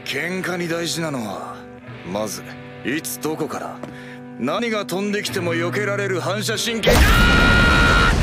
喧嘩に大事なのはまずいつどこから何が飛んできても避けられる反射神経。